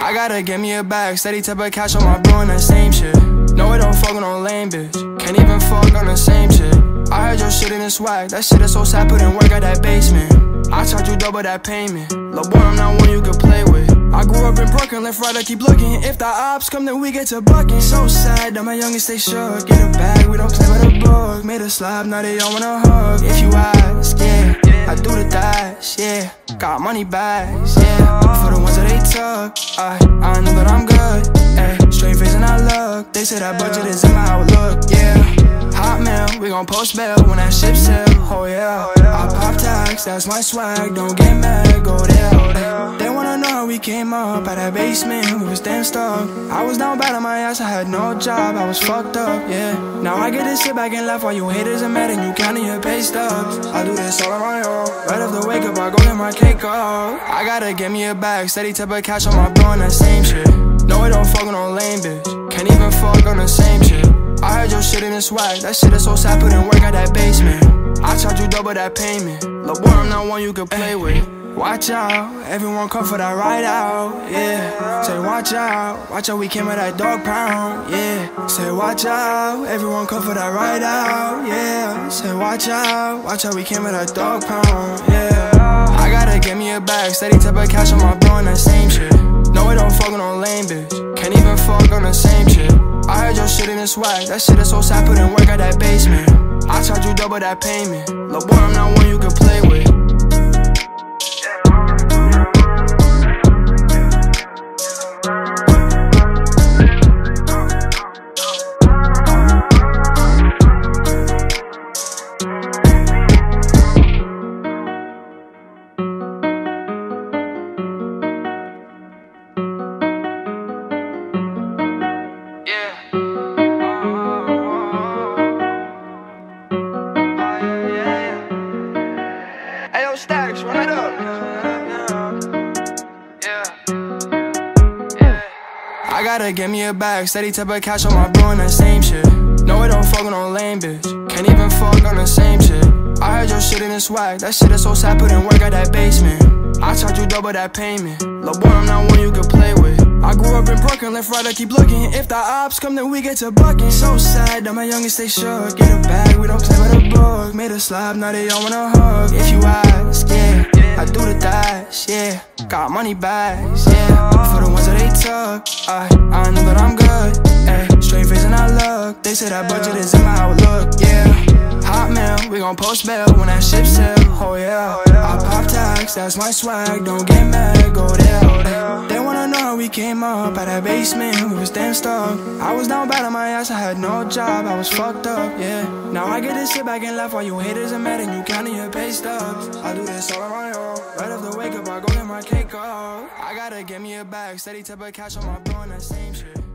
I gotta get me a bag, steady type of cash on my bro and that same shit. No, I don't fuck with no lame bitch, can't even fuck on the same shit. I heard your shit in the swag, that shit is so sad, put in work at that basement. I charge you double that payment, lil' boy I'm not one you could play with. I grew up in Brooklyn, left right I keep looking. If the ops come then we get to bucking. So sad that my youngest stay shook. Get a bag, we don't play with a book. Made a slab, now they all wanna hug. If you ask, yeah, I do the dash, yeah. Got money bags, yeah, for the ones that they took. I know that I'm good, ayy. Straight face and I look. They say that budget is in my outlook, yeah. Hot mail, we gon' post bail when that ship sail, oh yeah. I pop tax, that's my swag, don't get mad, go there. They wanna know how we came up out that basement, we was damn stuck. I was down bad on my ass, I had no job, I was fucked up, yeah. Now I get to sit back and laugh while you haters are mad and you counting your pay stubs. I do this all on my own, right after wake up I go get my cake up. I gotta get me a bag, steady type of cash on my bro and that same shit. No, I don't fuck with no lame bitch, can't even fuck on the same shit. I heard your shit in the swag, that shit is so sad, put in work at that basement. I charge you double that payment, lil' boy I'm not one you could play with. Watch out, everyone come for that ride out, yeah. Say watch out we came with that dog pound, yeah. Say watch out, everyone come for that ride out, yeah. Say watch out we came with that dog pound, yeah. I gotta get me a bag, steady type of cash on my bro and that same shit. No, I don't fuck with no lame bitch, can't even fuck on the same shit. I heard your shit in the swag, that shit is so sad, put in work at that basement. I charge you double that payment, lil' boy I'm not one you could play with. I gotta get me a bag, steady type of cash on my bro and that same shit. No, I don't fuck with no lame bitch, can't even fuck on the same shit. I heard your shit in the swag, that shit is so sad, put in work at that basement. I charge you double that payment, lil' boy I'm not one you could play with. I grew up in Brooklyn, left right I keep looking. If the ops come then we get to bucking. So sad that my youngest stay shook. Get a bag, we don't play with a book. Made a slab, now they all wanna hug. If you ask, yeah, I do the dash, yeah. Got money bags, yeah, for the ones that they took. I know that I'm good, ayy. Straight face and I look. They say that budget is in my outlook, yeah. Hot mail, we gon' post bail when that ship sail, oh yeah. I pop tax, that's my swag, don't get mad, go there. They wanna know how we came up out that basement, we was damn stuck. I was down bad on my ass, I had no job, I was fucked up, yeah. Now I get to sit back and laugh while you haters are mad and you counting your pay stubs. I do this all on my own, right after wake up I go get my cake up. I gotta get me a bag, steady type of cash on my bro and that same shit.